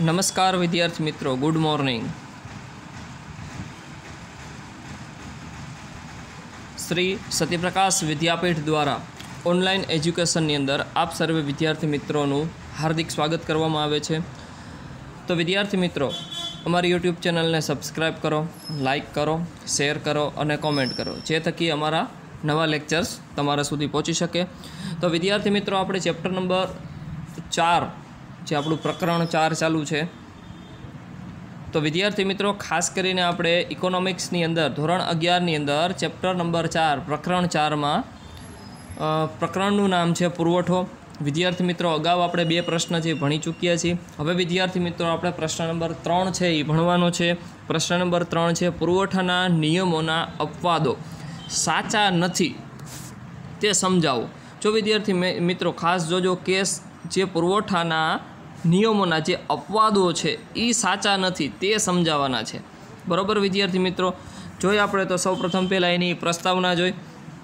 नमस्कार विद्यार्थी मित्रों, गुड मॉर्निंग। श्री सत्यप्रकाश विद्यापीठ द्वारा ऑनलाइन एज्युकेशननी अंदर आप सर्वे विद्यार्थी मित्रों हार्दिक स्वागत करवामां आवे छे। तो विद्यार्थी मित्रों, अमारी यूट्यूब चेनल ने सब्सक्राइब करो, लाइक करो, शेर करो और कॉमेंट करो, जे थकी अमारा नवा लेक्चर्स तमारा सुधी पहोंची शके। तो विद्यार्थी मित्रों, आपणे चेप्टर नंबर 4 जे આપણું પ્રકરણ 4 ચાલુ છે। તો વિદ્યાર્થી મિત્રો, ખાસ કરીને આપણે ઇકોનોમિક્સની અંદર ધોરણ 11ની અંદર ચેપ્ટર નંબર 4 પ્રકરણ 4માં પ્રકરણનું નામ છે પુરવઠો। વિદ્યાર્થી મિત્રો, અગાઉ આપણે 2 પ્રશ્ન છે ભણી ચૂક્યા છીએ। હવે વિદ્યાર્થી મિત્રો, આપણે પ્રશ્ન નંબર 3 છે એ ભણવાનો છે। પ્રશ્ન નંબર 3 છે પુરવઠાના નિયમોના અપવાદો સાચા નથી તે સમજાવો। જો વિદ્યાર્થી મિત્રો ખાસ જોજો કે જે પુરવઠાના નિયમોના જે અપવાદો છે એ સાચા નથી તે સમજાવવાના છે, બરાબર વિદ્યાર્થી મિત્રો। જોઈએ આપણે તો સૌપ્રથમ પહેલાં એની પ્રસ્તાવના જોઈ।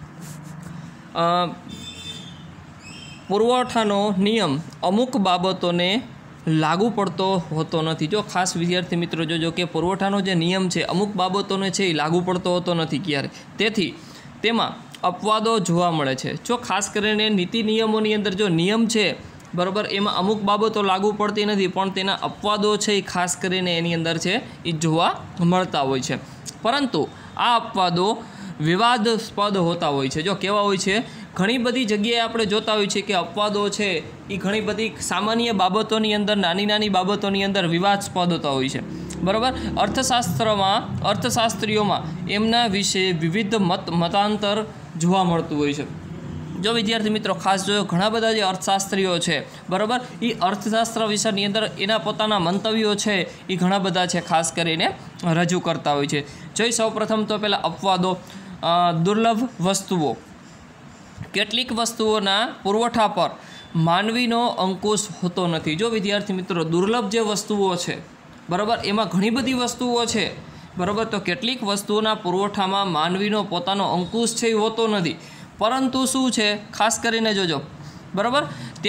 પુરવઠાનો નિયમ અમુક બાબતોને લાગુ પડતો હોતો નથી। જો ખાસ વિદ્યાર્થી મિત્રો જોજો કે પુરવઠાનો જે નિયમ છે અમુક બાબતોને છે એ લાગુ પડતો હોતો નથી ક્યારે, તેથી તેમાં અપવાદો જોવા મળે છે। જો ખાસ કરીને નીતિ નિયમોની અંદર જો નિયમ છે बराबर, एमां अमुक बाबतो लागू पड़ती नहीं पण तेना अपवादो छे खास करीने एनी अंदर छे ए जोवा मळता होय छे। परंतु आ अपवादो विवादास्पद होता होय छे। जो केवा होय छे, घणी बधी जग्याए आपणे जोता होय छे के अपवादो छे ए घणी बधी सामान्य बाबतोनी अंदर नानी नानी बाबतोनी अंदर विवादास्पद होता होय छे, बराबर। अर्थशास्त्रीओमां एमना विषे विविध मतांतर जोवा मळतुं होय छे। जो विद्यार्थी मित्रों खास जो घણા બધા જે અર્થશાસ્ત્રીઓ છે, બરાબર, એ અર્થશાસ્ત્ર વિષયની અંદર એના પોતાના મંતવ્યો છે એ ઘણા બધા છે ખાસ કરીને રજૂ કરતા હોય છે। જોઈ સૌપ્રથમ તો પહેલાં અપવાદો। દુર્લભ વસ્તુઓ, કેટલીક વસ્તુઓના પુરવઠા પર માનવીનો અંકુશ હોતો નથી। જો વિદ્યાર્થી મિત્રો દુર્લભ જે વસ્તુઓ છે, બરાબર, એમાં ઘણી બધી વસ્તુઓ છે, બરાબર, તો કેટલીક વસ્તુઓના પુરવઠામાં માનવીનો પોતાનો અંકુશ છે એ હોતો નથી, परंतु शू है खास करीने जोजो, बराबर,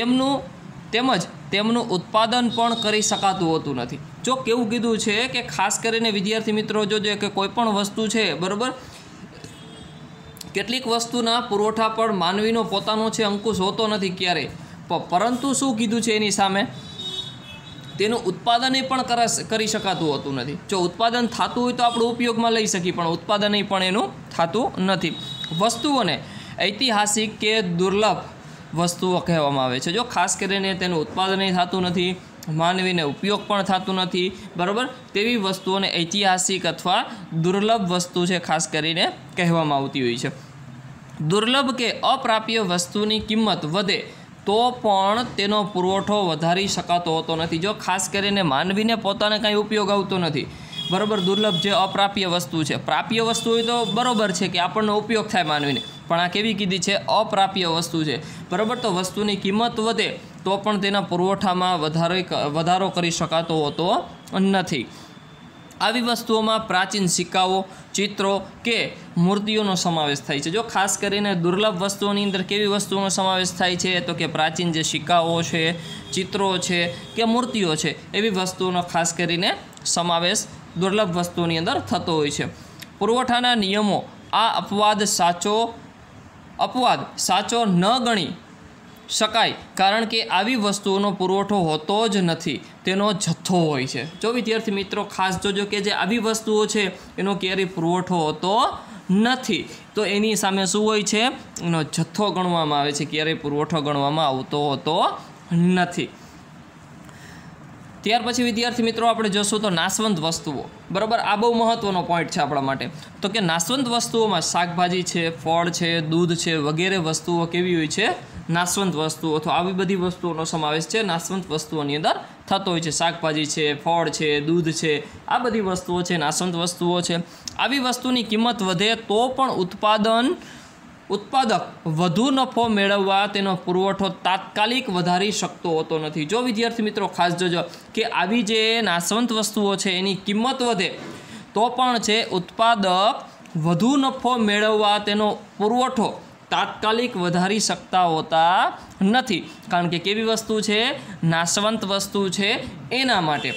तेमनुं उत्पादन पण करी शकातुं होतुं नथी। जो केवुं कीधुं छे के खास करीने विद्यार्थी मित्रों जोजो के कोईपण वस्तु है, बराबर, केटलीक वस्तुना पुरवठा पर मानवीनो पोतानो छे अंकुश होतो नथी क्यारे, परंतु शू कीधुं छे एनी सामे तेनुं उत्पादन पण करी शकातुं होतुं नथी। जो उत्पादन थतुं होय तो आपणे उपयोगमां लई शकीए, पण उत्पादन पण एनुं थतुं नथी। वस्तुओने ऐतिहासिक के दुर्लभ वस्तुओं कहेवामां आवे छे। जो खास करीने तेनुं उत्पादन थतुं नथी, मानवीने उपयोग पण थतो नथी, बराबर, तेवी वस्तुओने ऐतिहासिक अथवा दुर्लभ वस्तु छे खास करीने कहेवामां आवती होय छे। दुर्लभ के अप्राप्य वस्तुनी किंमत वधे तो पण तेनो पुरवठो वधारी शकातो होतो नथी। जो खास करीने मानवीने पोताने कांई उपयोग आवतो नथी, बराबर। दुर्लभ जे अप्राप्य वस्तु है, प्राप्य वस्तु हो तो बराबर है कि आपने उपयोग थाय मानवीने, पण आ केवी कीधी छे, अप्राप्य वस्तु है, बराबर। तो वस्तुनी किंमत वधे तो पण तेना पुरवठामां वधारो करी शकातो होतो नथी। आवी वस्तुओमां प्राचीन सिक्काओ, चित्रों के मूर्तिओनो समावेश थाय छे। जो खास करीने दुर्लभ वस्तुओनी अंदर केवी वस्तुओनो समावेश थाय छे, तो कि प्राचीन जे सिक्काओ छे, चित्रों छे के मूर्तिओ छे, एवी वस्तुओनो खास करीने समावेश दुर्लभ वस्तुओनी अंदर थतो होय छे। पुरवठाना नियमो आ अपवाद साचो न गणी शकाय, कारण के आवी वस्तुओनो पुरवठो होतो ज नथी, तेनो जथ्थो होय छे। जो विद्यार्थी मित्रों खास जोजो के जे आवी वस्तुओ छे एनो क्यारे पुरवठो होतो नथी, तो एनी सामे शुं होय छे, एनो जथ्थो गणवामां आवे छे, क्यारे पुरवठो गणवामां आवतो होतो नथी। त्यार पछी विद्यार्थी मित्रों आपणे जोशुं तो नाशवंत वस्तुओ, बराबर। आ बहु महत्वनो पॉइंट है आपणा माटे। तो कि नाशवंत वस्तुओमां शाकभाजी है, फळ है, दूध है वगैरे वस्तुओ केवी होय छे, नाशवंत वस्तुओ, तो आवी बधी वस्तुओनो समावेश है नाशवंत वस्तुओनी अंदर थतो होय छे। शाकभाजी है, फळ है, दूध है, आ बधी वस्तुओ है नाशवंत वस्तुओ है। आवी वस्तुनी किंमत वधे तो पण उत्पादक વધુ નફો મેળવવા તેનો પુરવઠો તાત્કાલિક વધારી શકતો હોતો નથી। જો વિદ્યાર્થી મિત્રો ખાસ જોજો કે આવી જે નાશવંત વસ્તુઓ છે એની કિંમત વધે તો પણ છે ઉત્પાદક વધુ નફો મેળવવા તેનો પુરવઠો તાત્કાલિક વધારી શકતા હોતા નથી, કારણ કે કેવી વસ્તુ છે, નાશવંત વસ્તુ છે, એના માટે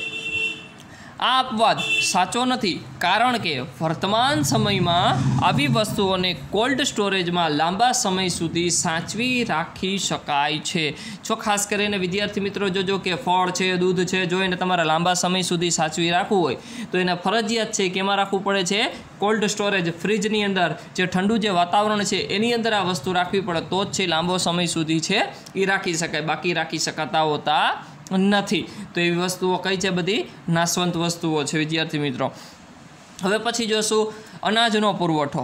આ અપવાદ સાચો નથી, કારણ કે વર્તમાન સમયમાં આવી વસ્તુઓને કોલ્ડ સ્ટોરેજમાં લાંબા સમય સુધી સાચવી રાખી શકાય છે. જો ખાસ કરીને વિદ્યાર્થી મિત્રો જોજો કે ફળ છે, દૂધ છે, જો એને તમારે લાંબા સમય સુધી સાચવી રાખવું હોય તો એને ફરજિયાત છે કે એમાં રાખવું પડે છે કોલ્ડ સ્ટોરેજ, ફ્રીજની અંદર જે ઠંડુ જે વાતાવરણ છે એની અંદર આ વસ્તુ રાખવી પડે તો જ છે લાંબો સમય સુધી છે એ રાખી શકાય, બાકી રાખી શકાતા હોતા નથી. તો એવી વસ્તુઓ કઈ છે, બધી નાશવંત વસ્તુઓ છે વિદ્યાર્થી મિત્રો. હવે પછી જોશું અનાજનો પુરવઠો.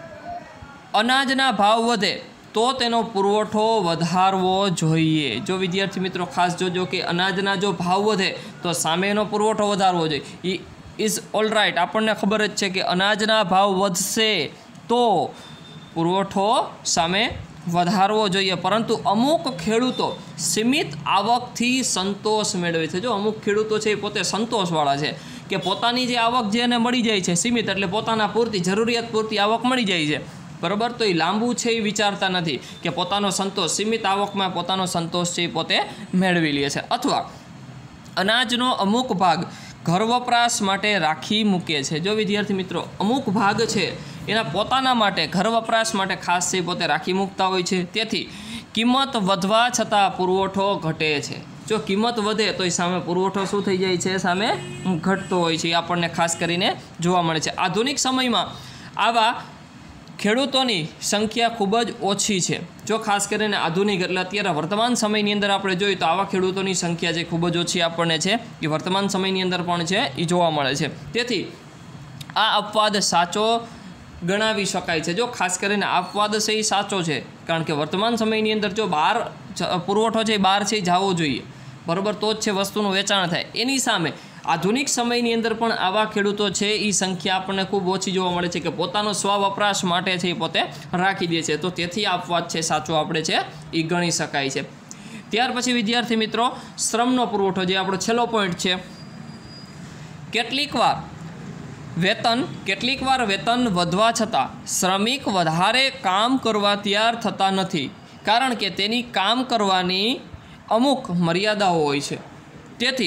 અનાજના ભાવ વધે તો તેનો પુરવઠો વધારવો જોઈએ. જો વિદ્યાર્થી મિત્રો ખાસ જોજો કે અનાજના જો ભાવ વધે તો સામે એનો પુરવઠો વધારવો જોઈએ. ઇઝ ઓલ રાઇટ, આપણને ખબર જ છે કે અનાજના ભાવ વધશે તો પુરવઠો સામે વધારવો જોઈએ, પરંતુ અમુક ખેડૂતો સીમિત આવકથી સંતોષ મેળવે છે. જો અમુક ખેડૂતો છે એ પોતે સંતોષવાળા છે કે પોતાની જે આવક જે એને મળી જાય છે સીમિત, એટલે પોતાના પૂરતી જરૂરિયાત પૂરતી આવક મળી જાય છે, બરાબર. તો એ લાંબુ છે એ વિચારતા નથી કે પોતાનો સંતોષ સીમિત આવકમાં પોતાનો સંતોષ છે એ પોતે મેળવી લે છે, અથવા અનાજનો અમુક ભાગ ઘર વપરાશ માટે રાખી મૂકે છે. જો વિદ્યાર્થી મિત્રો અમુક ભાગ છે એના પોતાના માટે ઘર વપરાશ માટે ખાસ છે પોતે રાખી મૂકતા હોય છે, તેથી કિંમત વધવા છતાં પુરવઠો ઘટે છે. જો કિંમત વધે તો એ સામે પુરવઠો શું થઈ જાય છે, સામે ઘટતો હોય છે. એ આપણને ખાસ કરીને જોવા મળે છે. આધુનિક સમયમાં આવા ખેડૂતોની સંખ્યા ખૂબ જ ઓછી છે. જો ખાસ કરીને આધુનિક એટલે અત્યારે વર્તમાન સમયની અંદર આપણે જોઈએ તો આવા ખેડૂતોની સંખ્યા જે ખૂબ જ ઓછી આપણને છે એ વર્તમાન સમયની અંદર પણ છે એ જોવા મળે છે. તેથી આ અપવાદ સાચો ગણાવી શકાય છે. જો ખાસ કરીને અપવાદ છે એ સાચો છે, કારણ કે વર્તમાન સમયની અંદર જો બહાર પુરવઠો છે બહાર છે જવો જોઈએ, બરાબર, તો જ છે વસ્તુનું વેચાણ થાય. એની સામે આધુનિક સમયની અંદર પણ આવા ખેડૂતો છે એ સંખ્યા આપણને ખૂબ ઓછી જોવા મળે છે કે પોતાનો સ્વવપરાશ માટે છે એ પોતે રાખી દે છે. તો તેથી આ અપવાદ છે સાચો આપણે છે એ ગણી શકાય છે. ત્યાર પછી વિદ્યાર્થી મિત્રો શ્રમનો પુરવઠો જે આપણો છેલ્લો પોઈન્ટ છે. કેટલીક વાર વેતન વધવા છતાં શ્રમિક વધારે કામ કરવા તૈયાર થતા નથી, કારણ કે તેની કામ કરવાની અમુક મર્યાદાઓ હોય છે. તેથી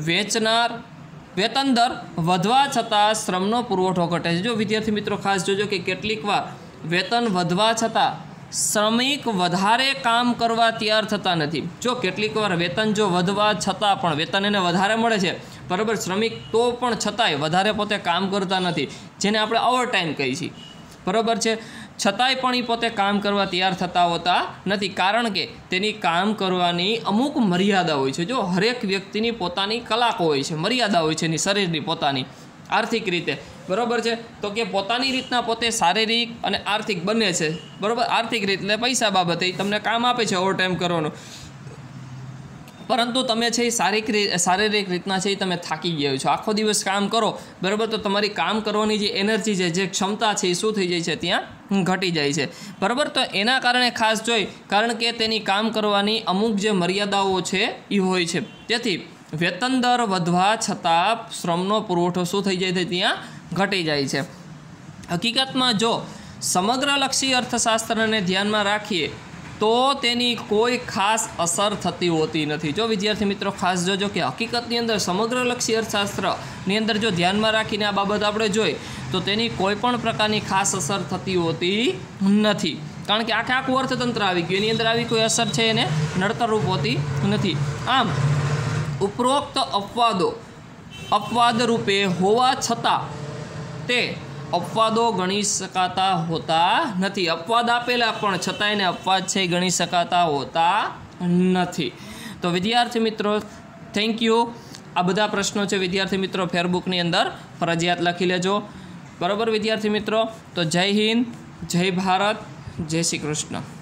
વેતન દર વધવા છતાં શ્રમનો પુરવઠો ઘટે છે. જો વિદ્યાર્થી મિત્રો ખાસ જોજો કે કેટલીક વાર વેતન વધવા છતાં શ્રમિક વધારે કામ કરવા તૈયાર થતા નથી. જો કેટલીક વાર વેતન જો વધવા છતાં પણ વેતન એને વધારે મળે છે, બરાબર, શ્રમિક તો પણ છતાંય વધારે પોતે કામ કરતા નથી, જેને આપણે ઓવર ટાઈમ કહીએ છીએ, બરાબર છે, છતાંય પણ એ પોતે કામ કરવા તૈયાર થતા હોતા નથી, કારણ કે તેની કામ કરવાની અમુક મર્યાદા હોય છે. જો હરેક વ્યક્તિની પોતાની કલાકો હોય છે, મર્યાદા હોય છે એની શરીરની પોતાની આર્થિક રીતે, બરાબર છે. તો કે પોતાની રીતના પોતે શારીરિક અને આર્થિક બંને છે, બરાબર. આર્થિક રીત એટલે પૈસા બાબતે તમને કામ આપે છે ઓવર ટાઈમ કરવાનું, પરંતુ તમે છે એ શારીરિક રીતના છે એ તમે થાકી ગયા છો, આખો દિવસ કામ કરો, બરાબર, તો તમારી કામ કરવાની જે એનર્જી છે, જે ક્ષમતા છે એ શું થઈ જાય છે, ત્યાં ઘટી જાય છે, બરાબર. તો એના કારણે ખાસ જોઈ, કારણ કે તેની કામ કરવાની અમુક જે મર્યાદાઓ છે એ હોય છે. તેથી વેતન દર વધવા છતાં શ્રમનો પુરવઠો શું થઈ જાય છે, ત્યાં ઘટી જાય છે. હકીકતમાં જો સમગ્રલક્ષી અર્થશાસ્ત્રને ધ્યાનમાં રાખીએ તો તેની કોઈ ખાસ અસર થતી હોતી નથી. જો વિદ્યાર્થી મિત્રો ખાસ જોજો કે હકીકતની અંદર સમગ્રલક્ષી અર્થશાસ્ત્રની અંદર જો ધ્યાનમાં રાખીને આ બાબત આપણે જોઈ તો તેની કોઈ પણ પ્રકારની ખાસ અસર થતી હોતી નથી, કારણ કે આખું અર્થતંત્ર આવી ગયું, એની અંદર આવી કોઈ અસર છે એને નડતરરૂપ હોતી નથી. આમ ઉપરોક્ત અપવાદ રૂપે હોવા છતાં તે અપવાદો ગણી શકાતા હોતા નથી. અપવાદ આપેલા પણ છતાં એને અપવાદ છે ગણી શકાતા હોતા નથી. તો વિદ્યાર્થી મિત્રો થેન્ક યુ. આ બધા પ્રશ્નો છે વિદ્યાર્થી મિત્રો ફેરબુકની અંદર ફરજિયાત લખી લેજો, બરાબર વિદ્યાર્થી મિત્રો. તો જય હિન્દ, જય ભારત, જય શ્રી કૃષ્ણ.